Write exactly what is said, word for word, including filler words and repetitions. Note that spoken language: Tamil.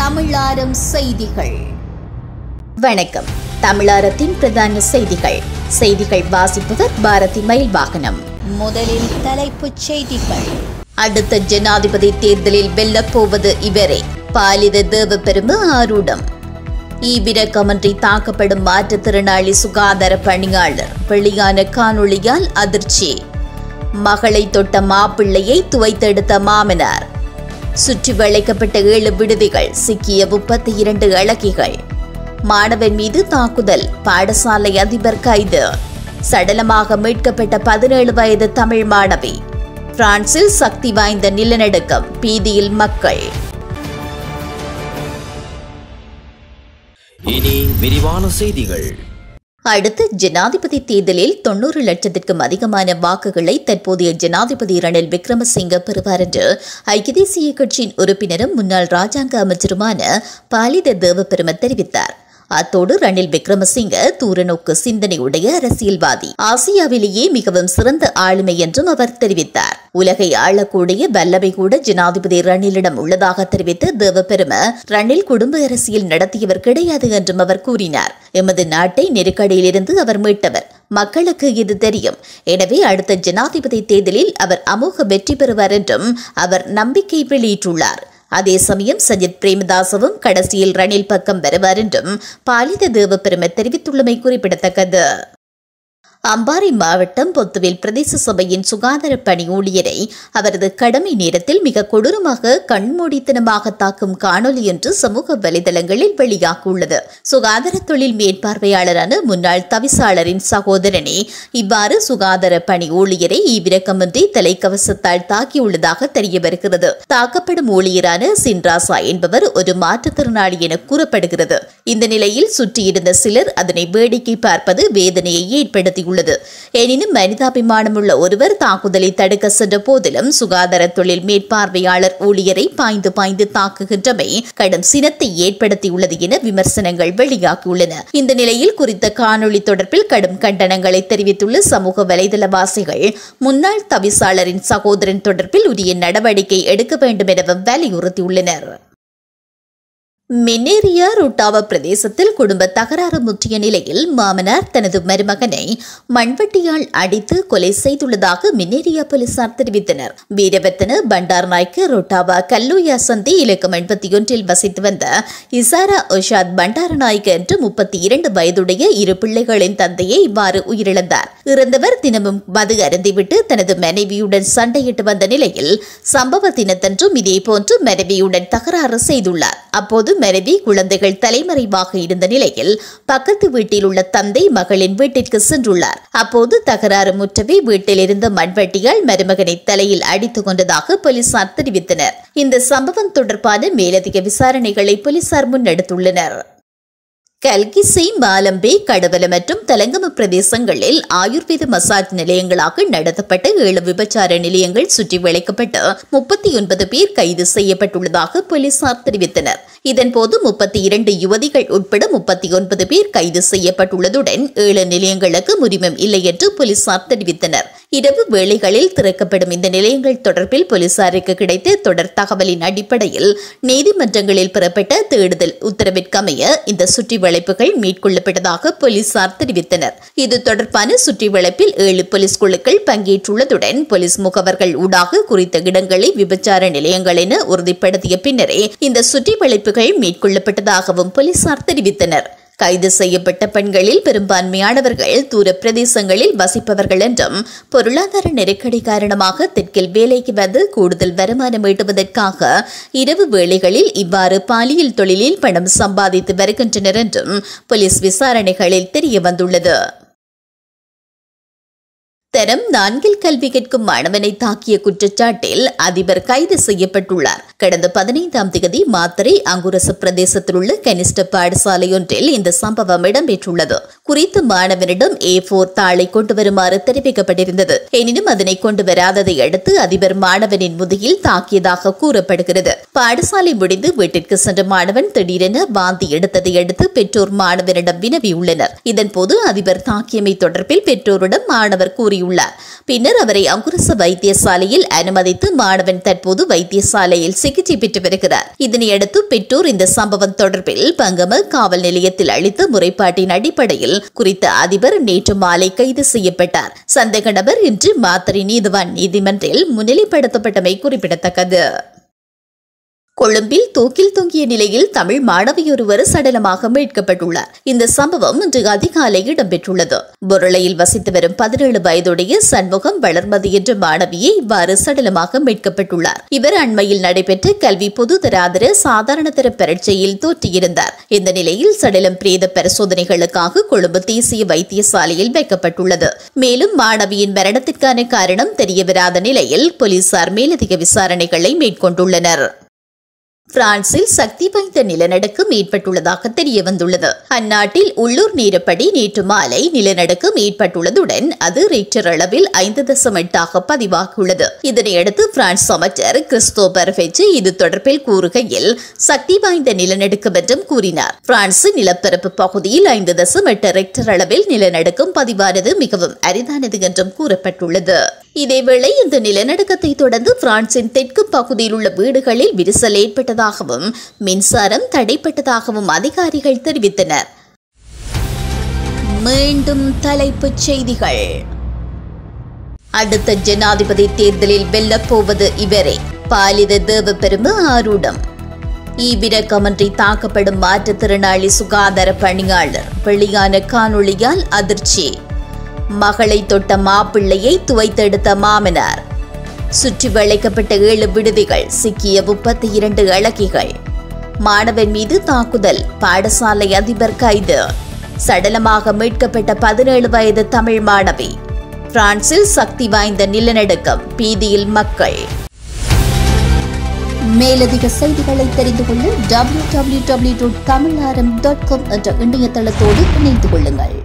தமிழாரம் செய்திகள். வணக்கம். தமிழாரத்தின் பிரதான செய்திகள். செய்திகள் வாசிப்பவர் பாரதி மயில் வாகனம். முதலில் தலைப்புச் செய்திகள். அடுத்த ஜனாதிபதி தேர்தலில் வெல்லப்போவது இவரே. பாலித தேவபெரும ஆரூடம். ஈவிரக்கமின்றி தாக்கப்படும் மாற்றுத்திறனாளி சுகாதார பணியாளர். வெளியான காணொளியால் அதிர்ச்சி. மகளை தொட்ட மாப்பிள்ளையை துவைத்தெடுத்த மாமனார். சுற்றி வளைக்கப்பட்ட ஏழு விடுதிகள், சிக்கிய முப்பத்தி இரண்டு அழகிகள். மாணவன் மீது தாக்குதல், பாடசாலை அதிபர் கைது. சடலமாக மீட்கப்பட்ட பதினேழு வயது தமிழ் மாணவி. பிரான்சில் சக்தி வாய்ந்த நிலநடுக்கம், பீதியில் மக்கள். இனி விரிவான செய்திகள். அடுத்த ஜனாதிபதி தேர்தலில் தொன்னூறு லட்சத்திற்கும் அதிகமான வாக்குகளை தற்போதைய ஜனாதிபதி ரணில் விக்ரமசிங்க பெறுவார் என்று ஐக்கிய தேசிய கட்சியின் உறுப்பினரும் முன்னாள் ராஜாங்க அமைச்சருமான பாலித தேவபெரும தெரிவித்தார். அத்தோடு ரணில் விக்ரமசிங்க தூரநோக்கு சிந்தனையுடைய அரசியல்வாதி, ஆசியாவிலேயே மிகவும் சிறந்த ஆளுமை என்றும் அவர் தெரிவித்தார். உலகை ஆளக்கூடிய வல்லமை கூட ஜனாதிபதி ரணிலிடம் உள்ளதாக தெரிவித்த தேவபெரும, ரணில் குடும்ப அரசியல் நடத்தியவர் கிடையாது என்றும் அவர் கூறினார். எமது நாட்டை நெருக்கடியிலிருந்து அவர் மீட்டவர். மக்களுக்கு இது தெரியும். எனவே அடுத்த ஜனாதிபதி தேர்தலில் அவர் அமோக வெற்றி பெறுவார் என்றும் அவர் நம்பிக்கை வெளியிட்டுள்ளார். அதே சமயம் சஜித் பிரேமதாசவும் கடைசியில் ரணில் பக்கம் வருவார் என்றும் பாலித தேவபெரும தெரிவித்துள்ளமை குறிப்பிடத்தக்கது. அம்பாறை மாவட்டம் பொத்துவில் பிரதேச சபையின் சுகாதார பணி ஊழியரை அவரது கடமை நேரத்தில் மிக கொடூரமாக கண்மூடித்தனமாக தாக்கும் காணொலி என்று சமூக வலைதளங்களில் வெளியாகியுள்ளது. சுகாதார தொழில் மேற்பார்வையாளரான முன்னாள் தவிசாளரின் சகோதரனே இவ்வாறு சுகாதார பணி ஊழியரை ஈவிரக்கமின்றி தலைக்கவசத்தால் தாக்கியுள்ளதாக தெரிய வருகிறது. தாக்கப்படும் ஊழியரான சின்ராசா என்பவர் ஒரு மாற்றுத்திறனாளி என கூறப்படுகிறது. இந்த நிலையில் சுற்றியிருந்த சிலர் அதனை வேடிக்கை பார்ப்பது வேதனையை ஏற்படுத்தியுள்ளது. எனினும் மனிதாபிமானம் உள்ள ஒருவர் தாக்குதலை தடுக்க சென்ற போதிலும் சுகாதார தொழில் மேற்பார்வையாளர் ஊழியரை பாய்ந்து பாய்ந்து தாக்குகின்றமை கடும் சினத்தை ஏற்படுத்தியுள்ளது என விமர்சனங்கள் வெளியாகியுள்ளன. இந்த நிலையில் குறித்த காணொலி தொடர்பில் கடும் கண்டனங்களை தெரிவித்துள்ள சமூக வலைதளவாசிகள் முன்னாள் தவிசாளரின் சகோதரன் தொடர்பில் உரிய நடவடிக்கை எடுக்க வேண்டும் எனவும் வலியுறுத்தியுள்ளனர். மின்னேரியா ருட்டாவா பிரதேசத்தில் குடும்ப தகராறு முற்றிய நிலையில் மாமனார் தனது மருமகனை மண்வெட்டியால் அடித்து கொலை செய்துள்ளதாக மின்னேரியா போலீசார் தெரிவித்தனர். வீரவர்த்தன பண்டார் நாய்க்கு ருட்டாவா கல்லூயா சந்தி இலக்கம் எண்பத்தி ஒன்றில் வசித்து வந்த இசாரா ஒஷாத் பண்டாரநாயக்க என்று முப்பத்தி இரண்டு வயதுடைய இரு பிள்ளைகளின் தந்தையை இவ்வாறு உயிரிழந்தார். இறந்தவர் தினமும் மது அருந்திவிட்டு தனது மனைவியுடன் சண்டையிட்டு வந்த நிலையில் சம்பவ தினத்தன்றும் இதேபோன்று மனைவியுடன் தகராறு செய்துள்ளார். அப்போது மனைவி குழந்தைகள் தலைமறைவாக இருந்த நிலையில் பக்கத்து வீட்டில் உள்ள தந்தை மகளின் வீட்டிற்கு சென்றுள்ளார். அப்போது தகராறு முற்றவே வீட்டில் இருந்த மண்வெட்டியால் மருமகனை தலையில் அடித்துக் கொண்டதாக போலீசார் தெரிவித்தனர். இந்த சம்பவம் தொடர்பான மேலதிக விசாரணைகளை போலீசார் முன்னெடுத்துள்ளனர். கல்கிசை, மாலம்பே, கடவல மற்றும் தலங்கம பிரதேசங்களில் ஆயுர்வேத மசாஜ் நிலையங்களாக நடத்தப்பட்ட ஏழு விபச்சார நிலையங்கள் சுற்றி வளைக்கப்பட்டு முப்பத்தி ஒன்பது பேர் கைது செய்யப்பட்டுள்ளதாக போலீசார் தெரிவித்தனர். இதன்போது முப்பத்தி இரண்டு யுவதிகள் உட்பட முப்பத்தி ஒன்பது பேர் கைது செய்யப்பட்டுள்ளதுடன் ஏழு நிலையங்களுக்கு உரிமம் இல்லை என்று போலீசார் தெரிவித்தனர். இரவு வேளைகளில் திறக்கப்படும் இந்த நிலையங்கள் தொடர்பில் போலீசாருக்கு கிடைத்த தொடர் தகவலின் அடிப்படையில் நீதிமன்றங்களில் பெறப்பட்ட தேடுதல் உத்தரவிற்கமைய இந்த சுற்றி வளைப்புகள் மேற்கொள்ளப்பட்டதாக போலீசார் தெரிவித்தனர். இது தொடர்பான சுற்றி வளைப்பில் ஏழு போலீஸ் குழுக்கள் பங்கேற்றுள்ளதுடன் போலீஸ் முகவர்கள் ஊடாக குறித்த இடங்களை விபச்சார நிலையங்கள் என உறுதிப்படுத்திய பின்னரே இந்த சுற்றி வளைப்புகள் மேற்கொள்ளப்பட்டதாகவும் போலீசார் தெரிவித்தனர். கைது செய்யப்பட்ட பெண்களில் பெரும்பான்மையானவர்கள் தூர பிரதேசங்களில் வசிப்பவர்கள் என்றும் பொருளாதார நெருக்கடி காரணமாக தெற்கில் வேலைக்கு வந்து கூடுதல் வருமானம் ஈட்டுவதற்காக இரவு வேளைகளில் இவ்வாறு பாலியல் தொழிலில் பணம் சம்பாதித்து வருகின்றனர் என்றும் போலீஸ் விசாரணைகளில் தெரியவந்துள்ளது. தரம் நான்கில் கல்வி கற்கும் மாணவனை தாக்கிய குற்றச்சாட்டில் அதிபர் கைது செய்யப்பட்டுள்ளார். கடந்த பதினைந்தாம் தேதி மாத்தறை அங்குரச பிரதேசத்தில் உள்ள கனிஷ்ட பாடசாலை ஒன்றில் இந்த சம்பவம் இடம்பெற்றுள்ளது. குறித்த மாணவனிடம் ஏ போர் தாளை கொண்டு வருமாறு தெரிவிக்கப்பட்டிருந்தது. எனினும் அதனை கொண்டு வராததை அடுத்து அதிபர் மாணவனின் முதுகில் தாக்கியதாக கூறப்படுகிறது. பாடசாலை முடிந்து வீட்டிற்கு சென்ற மாணவன் திடீரென வாந்தி எடுத்ததை அடுத்து பெற்றோர் மாணவனிடம் வினவியுள்ளனர். இதன்போது அதிபர் தாக்கியமை தொடர்பில் பெற்றோரிடம் மாணவர் கூறியுள்ளார். பின்னர் அவரை அங்குரச வைத்தியசாலையில் அனுமதித்து மாணவன் தற்போது வைத்தியசாலையில் சிகிச்சை பெற்று வருகிறார். இதனையடுத்து பெற்றோர் இந்த சம்பவம் தொடர்பில் பங்கம காவல் நிலையத்தில் அளித்த முறைப்பாட்டின் அடிப்படையில் குறித்த அதிபர் நேற்று மாலை கைது செய்யப்பட்டார். சந்தேக நபர் இன்று மாத்தறை நீதிவான் நீதிமன்றில் முன்னிலைப்படுத்தப்பட்டமை குறிப்பிடத்தக்கது. கொழும்பில் தூக்கில் தொங்கிய நிலையில் தமிழ் மாணவியொருவர் சடலமாக மீட்கப்பட்டுள்ளார். இந்த சம்பவம் இன்று அதிகாலை இடம்பெற்றுள்ளது. பொருளையில் வசித்து வரும் பதினேழு வயதுடைய சண்முகம் வளர்மதி என்ற மாணவியை இவ்வாறு சடலமாக மீட்கப்பட்டுள்ளார். இவர் அண்மையில் நடைபெற்ற கல்வி பொதுதராதர சாதாரண தர பரீட்சையில் தோற்றியிருந்தார். இந்த நிலையில் சடலம் பிரேத பரிசோதனைகளுக்காக கொழும்பு தேசிய வைத்தியசாலையில் வைக்கப்பட்டுள்ளது. மேலும் மாணவியின் மரணத்திற்கான காரணம் தெரியவராத நிலையில் போலீசார் மேலதிக விசாரணைகளை மேற்கொண்டுள்ளனர். பிரான்சில் சக்தி வாய்ந்த நிலநடுக்கம் ஏற்பட்டுள்ளதாக தெரியவந்துள்ளது. அந்நாட்டில் உள்ளூர் நேரப்படி நேற்று மாலை நிலநடுக்கம் ஏற்பட்டுள்ளதுடன் அது ரிக்டர் அளவில் ஐந்து தசம் எட்டாக பதிவாகியுள்ளது. இதனையடுத்து பிரான்ஸ் அமைச்சர் கிறிஸ்டோபர் ஃபெச்சு இது தொடர்பில் கூறுகையில் சக்தி வாய்ந்த நிலநடுக்கம் என்றும் கூறினார். பிரான்சின் நிலப்பரப்பு பகுதியில் ஐந்து தசம் எட்டு ரிக்டர் அளவில் நிலநடுக்கம் பதிவானது மிகவும் அரிதானது என்றும் கூறப்பட்டுள்ளது. இதேவேளை இந்த நிலநடுக்கத்தை தொடர்ந்து பிரான்சின் தெற்கு பகுதியில் உள்ள வீடுகளில் விரிசல் ஏற்பட்டதாகவும் மின்சாரம் தடைப்பட்டதாகவும் அதிகாரிகள் தெரிவித்தனர். மீண்டும் தலைப்புச் செய்திகள். அடுத்த ஜனாதிபதி தேர்தலில் வெல்லப்போவது இவரே, பாலித தேவபெரும ஆரூடம். ஈவிரக்கமின்றி தாக்கப்படும் மாற்றுத்திறனாளி சுகாதார பணியாளர், வெளியான காணொளியால் அதிர்ச்சி. மகளை தொட்ட மாப்பிள்ளையை துவைத்தெடுத்த மாமனார். சுற்றி வளைக்கப்பட்ட ஏழு விடுதிகள், சிக்கிய முப்பத்தி இரண்டு அழகிகள். மாணவன் மீது தாக்குதல், பாடசாலை அதிபர் கைது. சடலமாக மீட்கப்பட்ட பதினேழு வயது தமிழ் மாணவி. பிரான்சில் சக்தி வாய்ந்த நிலநடுக்கம், பீதியில் மக்கள். மேலதிக செய்திகளை தெரிந்து கொள்ள W W W dot Tamilaram dot com என்ற இணையதளத்தோடு இணைந்து கொள்ளுங்கள்.